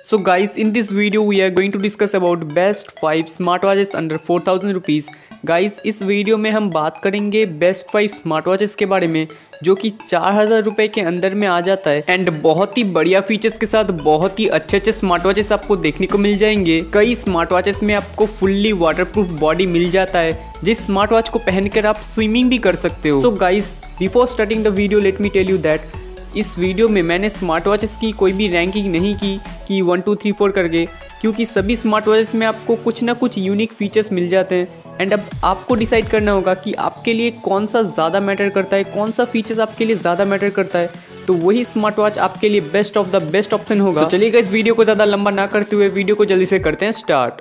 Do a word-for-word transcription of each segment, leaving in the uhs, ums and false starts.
So guys, in this video we are going to discuss about best five smartwatches under four thousand rupees. Guys, इस video में हम बात करेंगे best five स्मार्टवॉचेस के बारे में जो कि चार हज़ार रुपये के अंदर में आ जाता है एंड बहुत ही बढ़िया फीचर्स के साथ बहुत ही अच्छे अच्छे स्मार्टवॉचेस आपको देखने को मिल जाएंगे। कई स्मार्टवॉचेस में आपको फुल्ली वाटरप्रूफ बॉडी मिल जाता है जिस स्मार्टवॉच को पहनकर आप स्विमिंग भी कर सकते हो। So guys, before starting the video let me tell you that इस वीडियो में मैंने स्मार्ट वॉचेस की कोई भी रैंकिंग नहीं की कि वन टू थ्री फोर करके, क्योंकि सभी स्मार्ट वॉचेस में आपको कुछ ना कुछ यूनिक फीचर्स मिल जाते हैं एंड अब आपको डिसाइड करना होगा कि आपके लिए कौन सा ज़्यादा मैटर करता है, कौन सा फीचर्स आपके लिए ज़्यादा मैटर करता है, तो वही स्मार्ट वॉच आपके लिए best of the best option होगा। तो चलिए इस वीडियो को ज़्यादा लंबा ना करते हुए वीडियो को जल्दी से करते हैं start.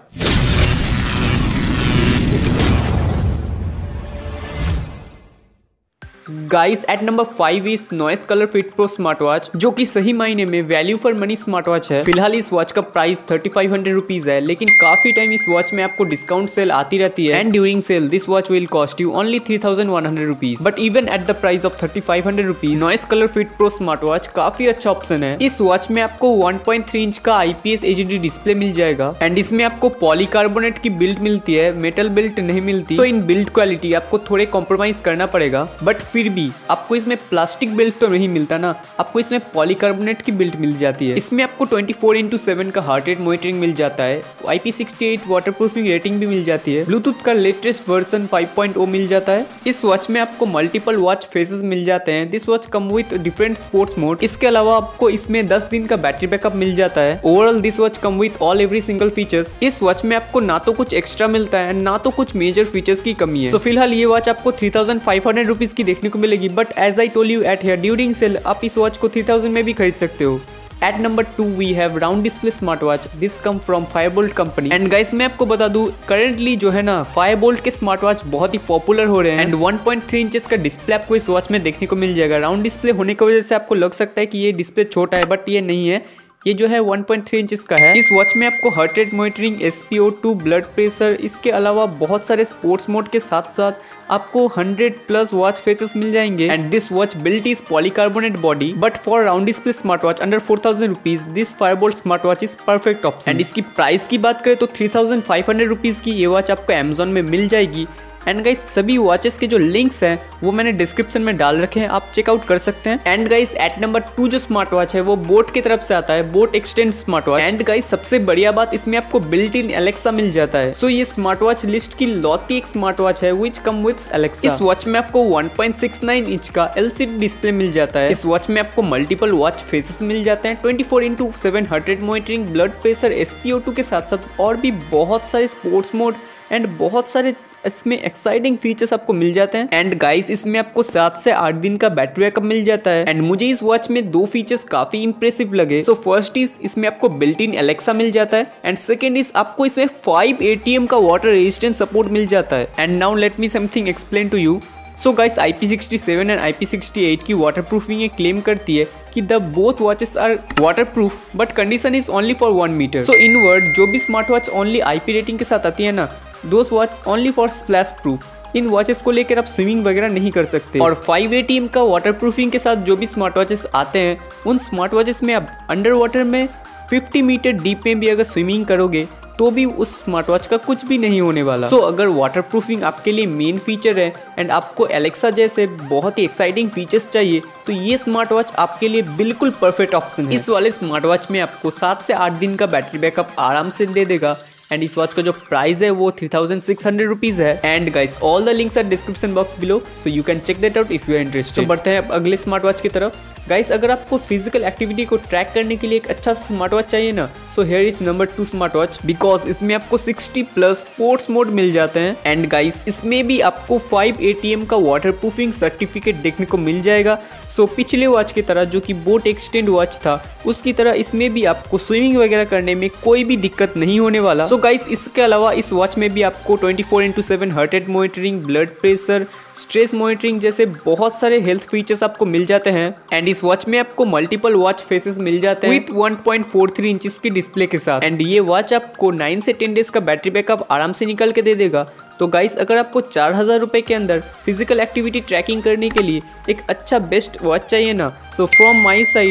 Guys, at number five is Noise ColorFit Pro smart watch, जो कि सही मायने में value for money smart watch है। फिलहाल इस वॉच का price thirty five hundred rupees है, लेकिन काफी टाइम इस वॉच में आपको डिस्काउंट सेल आती रहती है and during sale this watch will cost you only three thousand one hundred rupees. But even at the price of thirty five hundred rupees Noise ColorFit Pro smart watch काफी अच्छा option है। इस watch में आपको one point three inch का IPS HD display मिल जाएगा and इसमें आपको पॉलीकार्बोनेट की बिल्ट मिलती है, मेटल बिल्ट नहीं मिलती। सो इन बिल्ट क्वालिटी आपको थोड़े कॉम्प्रोमाइज करना पड़ेगा, बट फिर भी आपको इसमें प्लास्टिक बिल्ट तो नहीं मिलता ना, आपको इसमें पॉलीकार्बोनेट की बिल्ट मिल जाती है। इसमें आपको ट्वेंटी फोर इंटू सेवन का हार्ट रेट मॉनिटरिंग मिल जाता है, I P sixty eight waterproofing rating भी मिल जाती है, ब्लूटूथ का latest version five point O मिल जाता है। इस वॉच में आपको मल्टीपल वॉच फेसेस मिल जाते हैं। This watch come with different sports mode. इसके अलावा आपको इसमें दस दिन का बैटरी बैकअप मिल जाता है। Overall this watch come with all every single features. इस वॉच में आपको ना तो कुछ एक्स्ट्रा मिलता है ना तो कुछ मेजर फीचर्स की कमी है। सो so, फिलहाल ये वॉच आपको three thousand five hundred rupees की देखने को मिलेगी, but as I told you at here during sale आप इस वॉच को थ्री थाउजेंड में भी खरीद सकते हो। At number two we have round display smart watch, this come from Firebolt company. And guys, मैं आपको बता दूं करेंटली जो है ना फायरबोल्ट के स्मार्ट वॉच बहुत ही पॉपुलर हो रहे हैं and one point three inches का डिस्प्ले आपको इस वॉच में देखने को मिल जाएगा। राउंड डिस्प्ले होने की वजह से आपको लग सकता है कि ये डिस्प्ले छोटा है, बट ये नहीं है, ये जो है वन पॉइंट थ्री इंचेस का है। इस वॉच में आपको heart rate monitoring, S P O two, blood pressure, इसके अलावा बहुत सारे स्पोर्ट्स मोड के साथ साथ आपको हंड्रेड प्लस वॉच फेसेस मिल जाएंगे and this watch built is polycarbonate body. But for round display smart watch under four thousand rupees this Firebolt smart watch is perfect option. And इसकी price की बात करें तो three thousand five hundred rupees की ये watch आपको Amazon में मिल जाएगी। एंड गाइस, सभी वॉचेस के जो लिंक्स हैं वो मैंने डिस्क्रिप्शन में डाल रखे हैं, आप चेकआउट कर सकते हैं। And guys, at number two जो स्मार्ट वॉच है वो बोट की तरफ से आता है, Boat Xtend smart watch. And guys, सबसे बढ़िया बात इसमें आपको बिल्ट इन एलेक्सा मिल जाता है। सो so, ये स्मार्ट वॉच लिस्ट की लौती एक स्मार्ट वॉच है विच कम विद एलेक्सा। इस वॉच में आपको one point six nine inch का एलसीडी डिस्प्ले मिल जाता है। इस वॉच में आपको मल्टीपल वॉच फेसेस मिल जाते हैं, twenty four into seven heart rate monitoring, blood pressure, S P O two के साथ साथ और भी बहुत सारे स्पोर्ट्स मोड एंड बहुत सारे इसमें एक्साइटिंग फीचर्स आपको मिल जाते हैं। एंड गाइस, इसमें आपको सात से आठ दिन का बैटरी बैकअप मिल जाता है एंड मुझे इस वॉच में दो फीचर्स काफी इंप्रेसिव लगे। सो फर्स्ट इज इसमें आपको बिल्ट इन एलेक्सा मिल जाता है एंड सेकंड इज आपको इसमें फाइव ए टी एम का वाटर रेजिस्टेंस सपोर्ट मिल जाता है। And now let me something explain to you. So guys, I P sixty seven and I P sixty eight की वाटरप्रूफिंग ये क्लेम करती है कि the both watches are waterproof, but condition is only for one metre. So in word, जो भी smart watch only I P rating के साथ आती है ना, दोस watch only for splash proof. इन वॉचेस को लेकर आप स्विमिंग वगैरह नहीं कर सकते। और फाइव ए टी एम का वाटरप्रूफिंग के साथ जो भी स्मार्ट वॉचेस आते हैं उन स्मार्ट वॉचेस में आप अंडर वाटर में फिफ्टी मीटर डीप में भी अगर स्विमिंग करोगे तो भी उस स्मार्ट वॉच का कुछ भी नहीं होने वाला। सो so, अगर वाटरप्रूफिंग आपके लिए मेन फीचर है एंड आपको एलेक्सा जैसे बहुत ही एक्साइटिंग फीचर्स चाहिए तो ये स्मार्ट वॉच आपके लिए बिल्कुल परफेक्ट ऑप्शन है। इस वाले स्मार्ट वॉच में आपको सात से आठ दिन का बैटरी बैकअप आराम से दे देगा एंड इस वॉच का जो प्राइस है वो three thousand six hundred rupees है। And guys, all the links are description box below, so you can check that out if you are interested. तो बढ़ते हैं अब अगले स्मार्ट वॉच की तरफ। गाइस, अगर आपको फिजिकल एक्टिविटी को ट्रैक करने के लिए एक अच्छा स्मार्ट वॉच चाहिए ना, so here is number two smart watch, because इसमें आपको सिक्सटी प्लस स्पोर्ट्स मोड मिल जाते हैं। एंड गाइस, इसमें भी आपको फाइव ए टी एम का वाटरप्रूफिंग सर्टिफिकेट देखने को मिल जाएगा। सो so, पिछले वॉच की तरह जो कि बोट एक्सटेंड वॉच था उसकी तरह इसमें भी आपको स्विमिंग वगैरह करने में कोई भी दिक्कत नहीं होने वाला। सो so, गाइस, इसके अलावा इस वॉच में भी आपको twenty four into seven heart rate monitoring, blood pressure, stress monitoring जैसे बहुत सारे हेल्थ फीचर्स आपको मिल जाते हैं। एंड इस वॉच में आपको मल्टीपल वॉच फेसेस मिल जाते हैं with one point four three inches की डिस्प्ले के साथ। एंड ये वॉच आपको नाइन से टेन डेज का बैटरी बैकअप आराम से निकल के दे देगा। तो गाइस, अगर आपको चार हज़ार रुपए के अंदर फिजिकल एक्टिविटी ट्रैकिंग करने के लिए एक अच्छा बेस्ट वॉच चाहिए ना, तो फ्रॉम माई साइड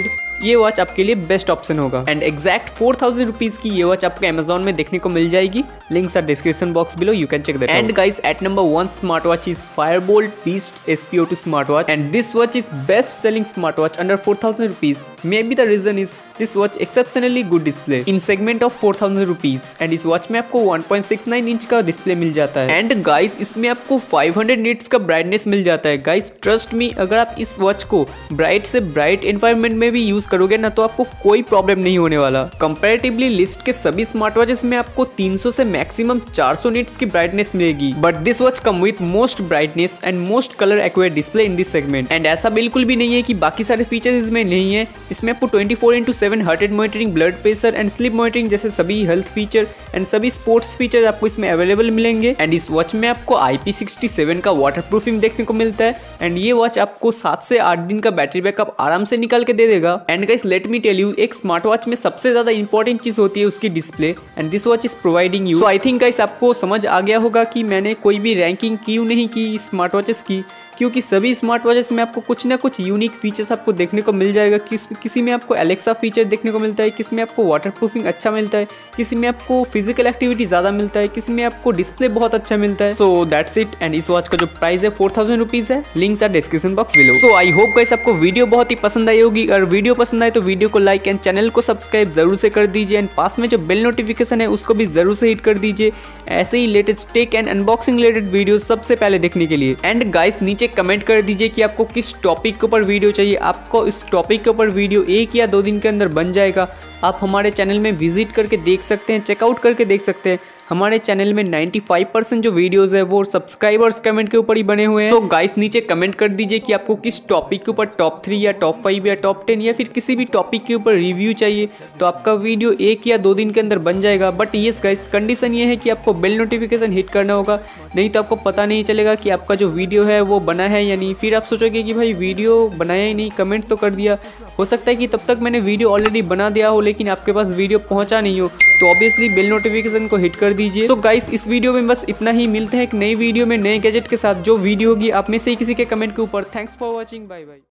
ये वॉच आपके लिए बेस्ट ऑप्शन होगा। And exact four thousand rupees की ये वॉच आपको अमेजोन में देखने को मिल जाएगी। Links are description box below, you can check that. And guys, at number one smart watch is Fireboltt Beast S P O two smart watch, and this watch is best selling smart watch under four thousand rupees. May be the reason is this watch exceptionally good display in segment of four thousand rupees, and इस watch में आपको one point six nine inch का display मिल जाता है। And guys, इसमें आपको five hundred nits का ब्राइटनेस मिल जाता है। गाइस ट्रस्ट मी, अगर आप इस वॉच को ब्राइट से ब्राइट एनवायरनमेंट में भी यूज करोगे ना तो आपको कोई प्रॉब्लम नहीं होने वाला। कंपैरेटिवली लिस्ट के सभी स्मार्ट वॉचेस में आपको तीन सौ से मैक्सिमम चार सौ निट्स की ब्राइटनेस मिलेगी, but this watch come with most brightness and most colour accurate display in this segment. And ऐसा बिल्कुल भी नहीं है कि बाकी सारे फीचर्स इसमें नहीं है। इसमें आपको twenty four into seven heart rate monitoring, blood pressure and sleep monitoring जैसे सभी हेल्थ फीचर एंड सभी स्पोर्ट्स फीचर आपको इसमें अवेलेबल मिलेंगे। एंड इस वॉच में आपको आई पी सिक्सटी सेवन का वाटर प्रूफिंग देखने को मिलता है, एंड ये वॉच आपको सात से आठ दिन का बैटरी बैकअप आराम से निकाल के दे देगा। And guys, let me tell you, एक स्मार्ट वॉच में सबसे ज्यादा इंपॉर्टेंट चीज होती है उसकी display, and this watch is providing you. So I think guys आपको समझ आ गया होगा कि मैंने कोई भी रैंकिंग क्यों नहीं की स्मार्ट वॉचेस की, क्योंकि सभी स्मार्ट वॉचेस में आपको कुछ ना कुछ यूनिक फीचर्स आपको देखने को मिल जाएगा। किस किसी में आपको एलेक्सा फीचर देखने को मिलता है, किसी में आपको वाटर प्रूफिंग अच्छा मिलता है, किसी में आपको फिजिकल एक्टिविटी ज़्यादा मिलता है, किसी में आपको डिस्प्ले बहुत अच्छा मिलता है। So that's it. एंड इस वॉच का जो प्राइस है फोर थाउजेंड रुपीज़ है। Links are description box below. So I hope guys आपको वीडियो बहुत ही पसंद आई होगी। अगर वीडियो पसंद आए तो वीडियो को लाइक एंड चैनल को सब्सक्राइब जरूर से कर दीजिए, एंड पास में जो बेल नोटिफिकेशन है उसको भी जरूर से हिट कर दीजिए ऐसे ही latest tech and unboxing related video सबसे पहले देखने के लिए। एंड गाइस नीचे कमेंट कर दीजिए कि आपको किस टॉपिक के ऊपर वीडियो चाहिए। आपको इस टॉपिक के ऊपर वीडियो एक या दो दिन के अंदर बन जाएगा। आप हमारे चैनल में विजिट करके देख सकते हैं, चेकआउट करके देख सकते हैं। हमारे चैनल में नाइंटी फाइव परसेंट जो वीडियोस है वो सब्सक्राइबर्स कमेंट के ऊपर ही बने हुए हैं। सो so गाइस नीचे कमेंट कर दीजिए कि आपको किस टॉपिक के ऊपर टॉप थ्री या टॉप फाइव या टॉप टेन या फिर किसी भी टॉपिक के ऊपर रिव्यू चाहिए, तो आपका वीडियो एक या दो दिन के अंदर बन जाएगा। बट येस गाइस, कंडीशन ये है कि आपको बेल नोटिफिकेशन हिट करना होगा, नहीं तो आपको पता नहीं चलेगा कि आपका जो वीडियो है वो बना है या नहीं। फिर आप सोचोगे कि भाई वीडियो बनाया ही नहीं, कमेंट तो कर दिया। हो सकता है कि तब तक मैंने वीडियो ऑलरेडी बना दिया हो लेकिन आपके पास वीडियो पहुंचा नहीं हो, तो ऑब्वियसली बेल नोटिफिकेशन को हिट कर दीजिए। सो गाइस, इस वीडियो में बस इतना ही। मिलते हैं एक नई वीडियो में नए गैजेट के साथ। जो वीडियो होगी आप में से ही किसी के कमेंट के ऊपर। Thanks for watching, bye bye.